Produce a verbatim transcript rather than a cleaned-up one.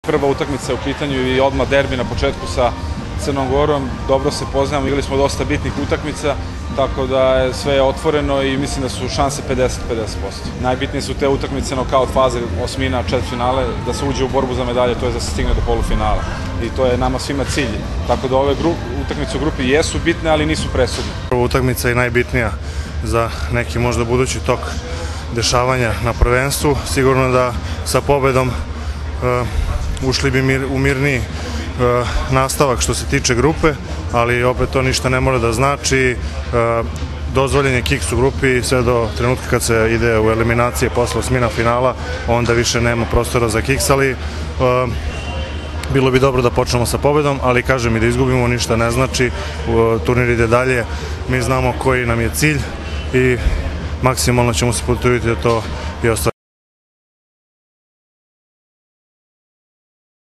Prva utakmica je u pitanju i odmah derbi na početku sa Crnom Gorom. Dobro se poznajemo, igrali smo dosta bitnih utakmica, tako da je sve otvoreno i mislim da su šanse pedeset pedeset posto. Najbitnije su te utakmice nokaut faze, osmina, četvrtfinale, da se uđe u borbu za medalje, to je da se stigne do polufinala. I to je nama svima cilj. Tako da ove utakmice u grupi jesu bitne, ali nisu presudne. Prva utakmica je najbitnija za neki možda budući tok dešavanja na prvenstvu. Sigurno da sa pobedom ušli bi u mirniji nastavak što se tiče grupe, ali opet to ništa ne mora da znači. Dozvoljen je kiks u grupi sve do trenutka kad se ide u eliminacije posle osmina finala, onda više nema prostora za kiks, ali bilo bi dobro da počnemo sa pobedom, ali kažem i da izgubimo ništa ne znači, turnir ide dalje, mi znamo koji nam je cilj i maksimalno ćemo se potruditi da to i ostvarimo.